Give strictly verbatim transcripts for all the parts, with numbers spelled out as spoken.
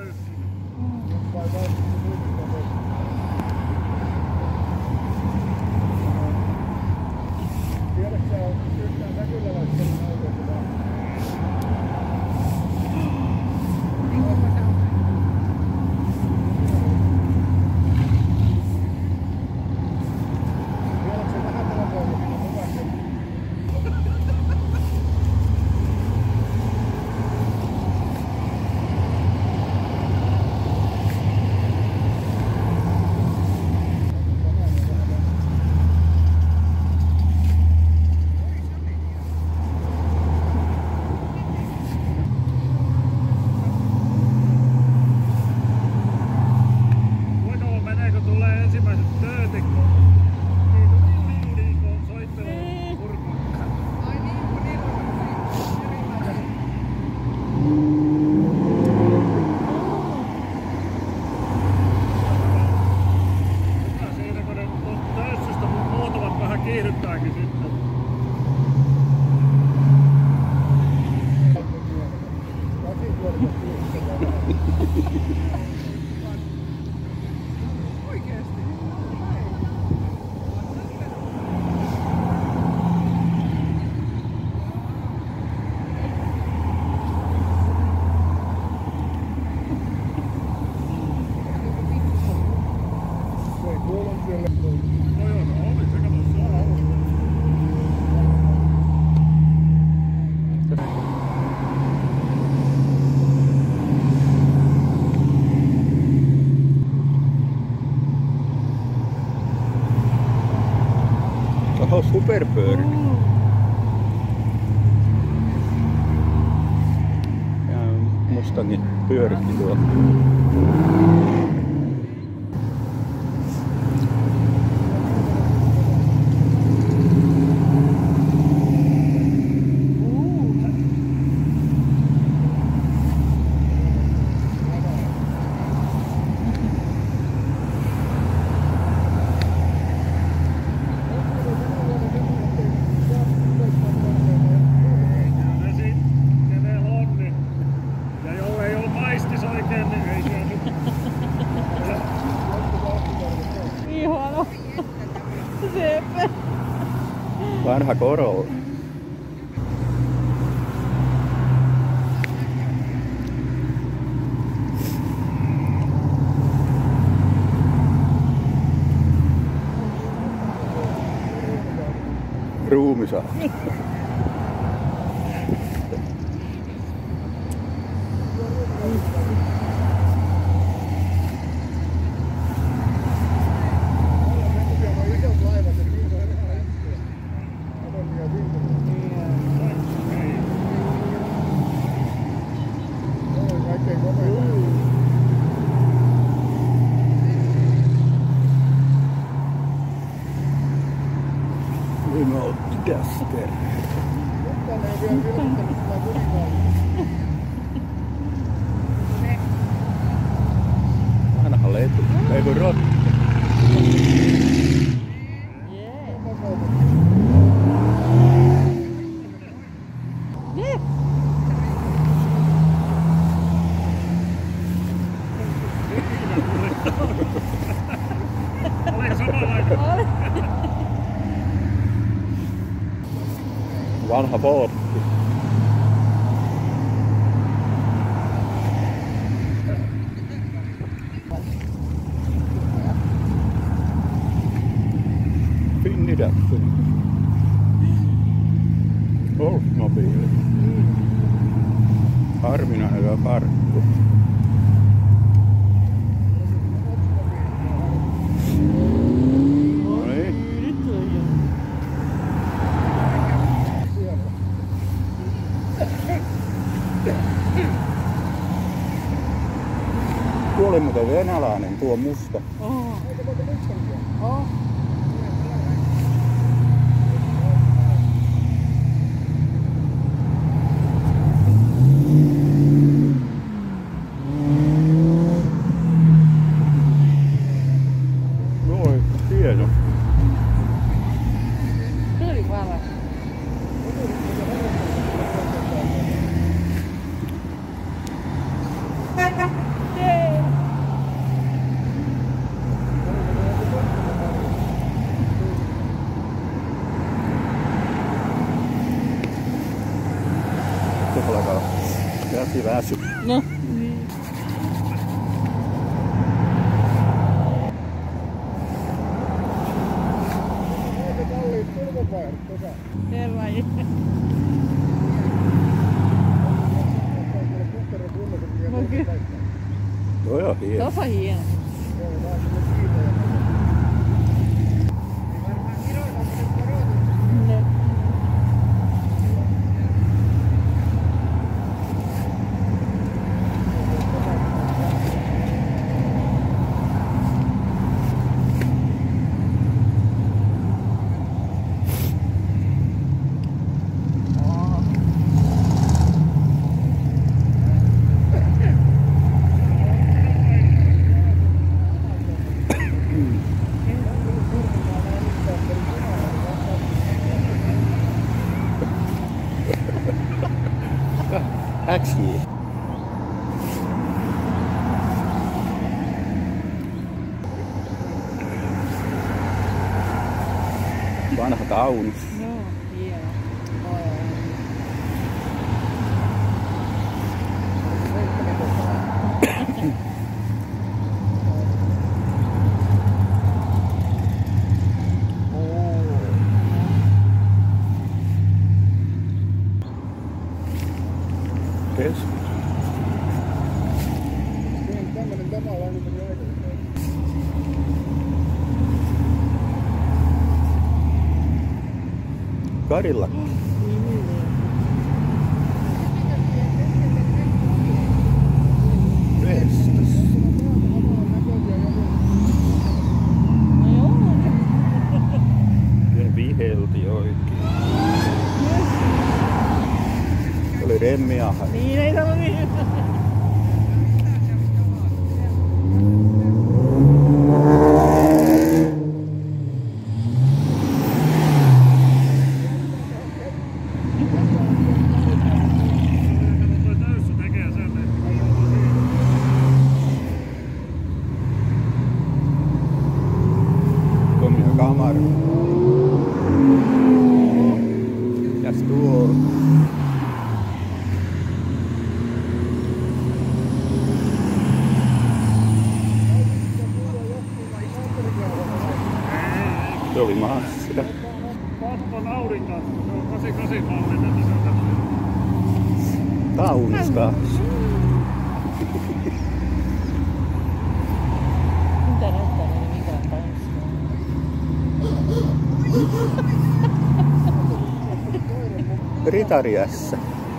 Tiedätkö yhtään säkyläläisten autoa? Oho, superpyörä. Ja Mustangin pyöritti tuolla. Vanha Corolla. Ruumisa. Remote duster. Vanha letu. Ei kun rotti. Oliko samanlainen? Vanha bootti. Finnidäppy. Golfmobiili. Harvinainen hyvä parkku. Tuo oli muuten venäläinen, tuo musta. Oh. Oh. Noin, hieno. Se oli valaa. ei väsy. No, niin. Aika kalliit turvapaikat tuossa. Herra je. No kyllä. Toi on hieno. Tossa hieno. No. Äksiä. Vanha kaunis. No, hieno. Oi, oi. Kes. Tämmönen tämänlainen meni aikaisemmin. Karilla. Vestas. No joo. Ne vihelti oikein. Se oli remmiahan. Niin ei sano niin. Komia kamera. Mitäs tuo on? Se oli massia. Pappon aurinko. Se on kahdeksankymmentäkahdeksan mallinen, niin se on Kaunis taas. Mitä näyttää meille mikään tanssia? Ritari ässä.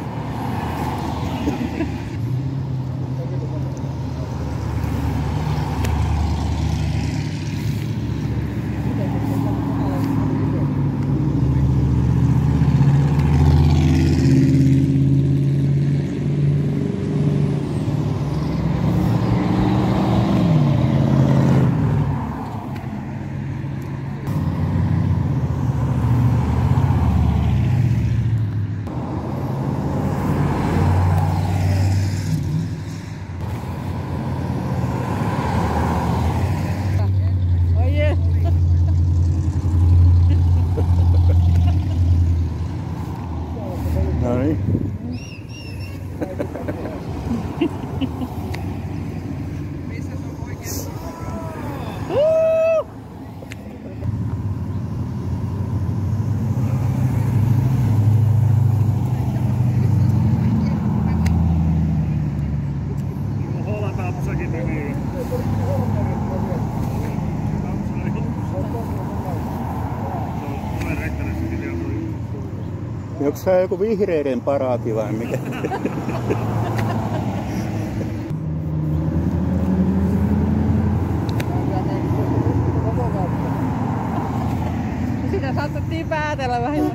No niin. Onko tää joku vihreiden paraati vai mikä? Sitä saatettiin päätellä vähän.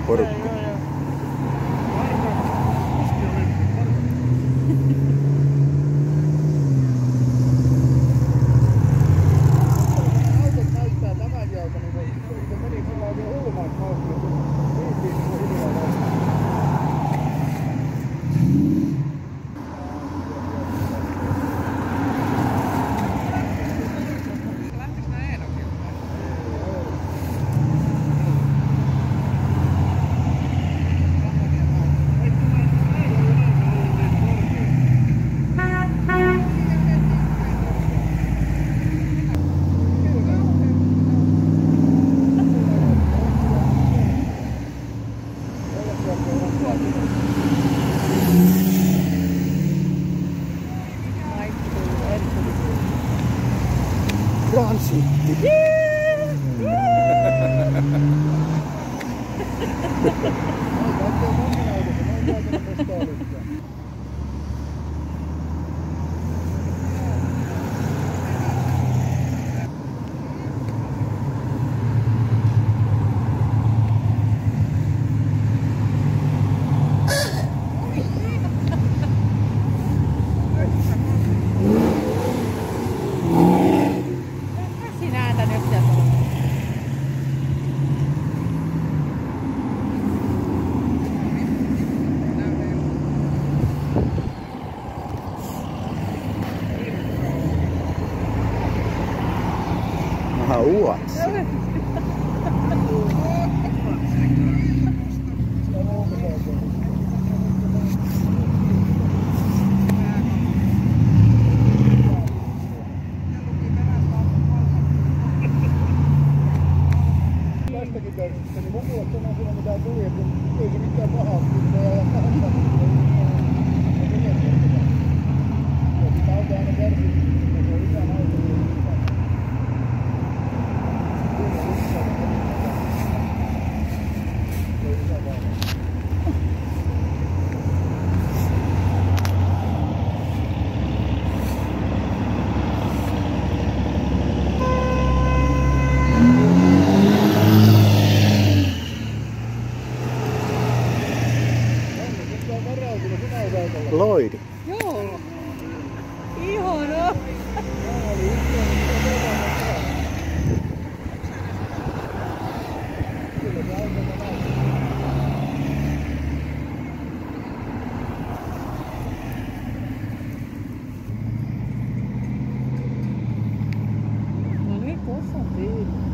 porukka. Joo, joo. Marko, kuski oli Marko. Autot näyttää tämän jalta, niin se meni sillä oikein hullumaan vauhtiin, kun viitiin niin hiljaa. Transitti. Sinä ääntä nyt sieltä. Aha, uats. Tästäkin pörssistä, niin mukulat sanoo silloin mitä tuli, että ei se mitään pahaa, kun voi ajaa kahta. Ja sitä auto aina kärsi, kun se on isän auto, niin isän. Kyllä isän. Se on isän vaan. Loidi. Joo. Ihanaa. No niin, tuossa on tiili.